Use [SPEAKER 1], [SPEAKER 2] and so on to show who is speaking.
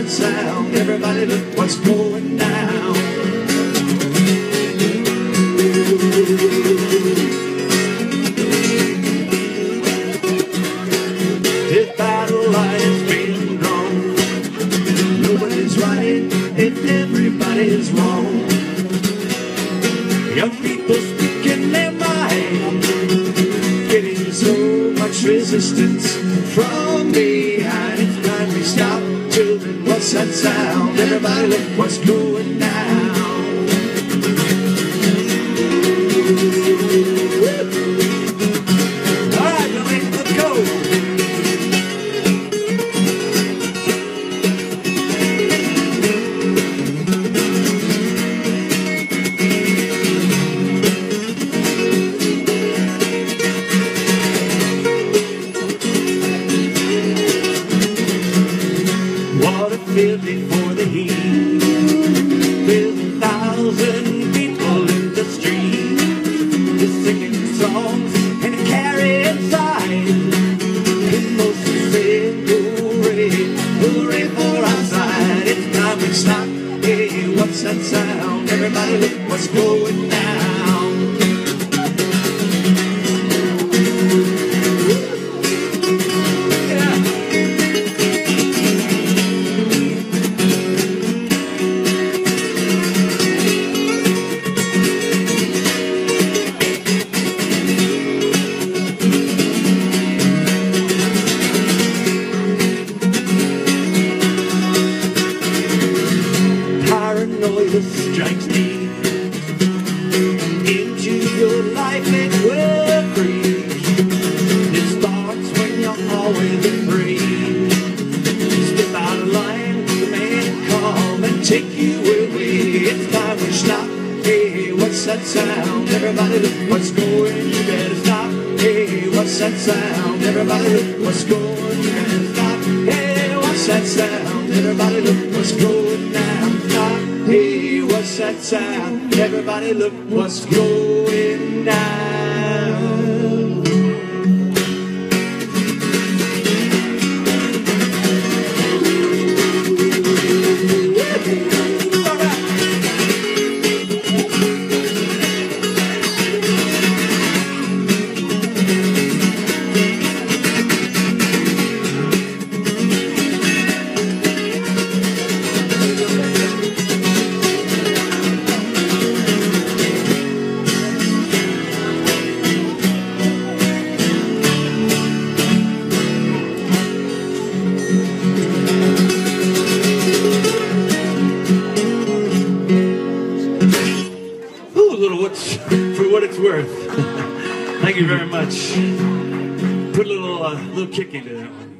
[SPEAKER 1] that sound? Everybody look what's going down. This battle line has been drawn. Nobody's right and everybody's wrong. Young people speaking their mind, getting so much resistance from behind. It's time we stop. Children, what's that sound? Everybody look what's going down. All right, Billy, let's go. Filled before the heat, with 1,000 people in the street, just singing songs and carrying signs. And most say, hooray for our side. It's time we stop. Hey, what's that sound? Everybody look what's going down. Paranoia strikes deep into your life and will creep. It starts when you're always afraid. Step out of line, the man come and take you away. It's time we stop. Hey, what's that sound? Everybody look what's going. You better stop. Hey, what's that sound? Everybody look what's going. You better stop. Hey, what's that sound? Everybody look what's going down. Stop. Hey, what's that sound? Everybody look what's going down. For what it's worth. Thank you very much. Put a little kick into that one.